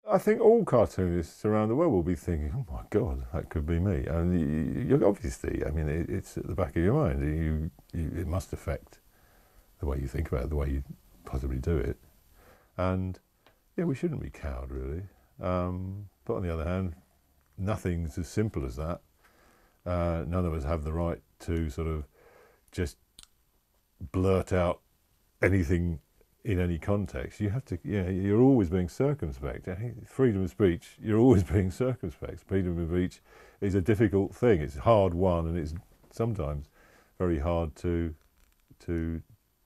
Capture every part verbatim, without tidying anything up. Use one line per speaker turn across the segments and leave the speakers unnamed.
I think all cartoonists around the world will be thinking, "Oh my God, that could be me." And you, you obviously, I mean, it, it's at the back of your mind. You, you, it must affect the way you think about it, the way you possibly do it. And yeah, we shouldn't be cowed, really. Um, but on the other hand, nothing's as simple as that. Uh, none of us have the right to sort of just blurt out anything in any context. You have to, yeah, you're always being circumspect. Freedom of speech, you're always being circumspect. Freedom of speech is a difficult thing. It's hard won, and it's sometimes very hard to to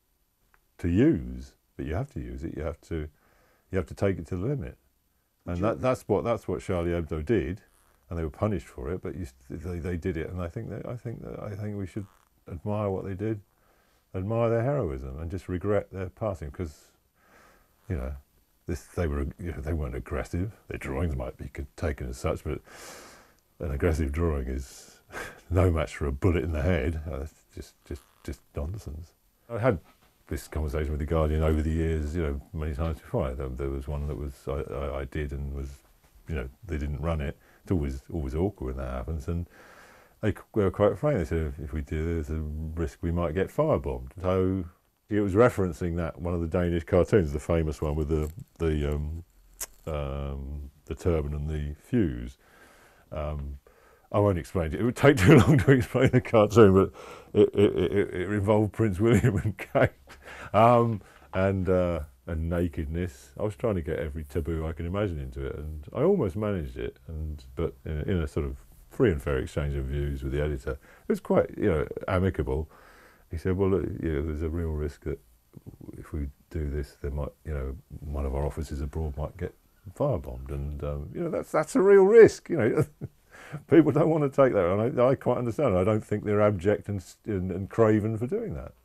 to use. But you have to use it. You have to you have to take it to the limit, and that, that's what that's what Charlie Hebdo did, and they were punished for it. But you, they they did it, and I think that I think that I think we should admire what they did. Admire their heroism and just regret their passing, because, you know, this they were you know, they weren't aggressive. Their drawings might be taken as such, but an aggressive drawing is no match for a bullet in the head. Uh, it's just just just nonsense. I had this conversation with the Guardian over the years, you know, many times before. There, there was one that was I, I, I did and was, you know, they didn't run it. It's always always awkward when that happens, and they were quite frank. They said, if we do, there's a risk we might get firebombed. So it was referencing that one of the Danish cartoons, the famous one with the the um, um, the turban and the fuse. Um, I won't explain it. It would take too long to explain the cartoon, but it, it, it, it involved Prince William and Kate um, and uh, and nakedness. I was trying to get every taboo I can imagine into it, and I almost managed it. And but in a, in a sort of free and fair exchange of views with the editor, it was quite, you know, amicable. He said, "Well, look, you know, there's a real risk that if we do this, there might, you know, one of our offices abroad might get firebombed, and um, you know, that's that's a real risk. You know, people don't want to take that, and I, I quite understand. I don't think they're abject and, and, and craven for doing that.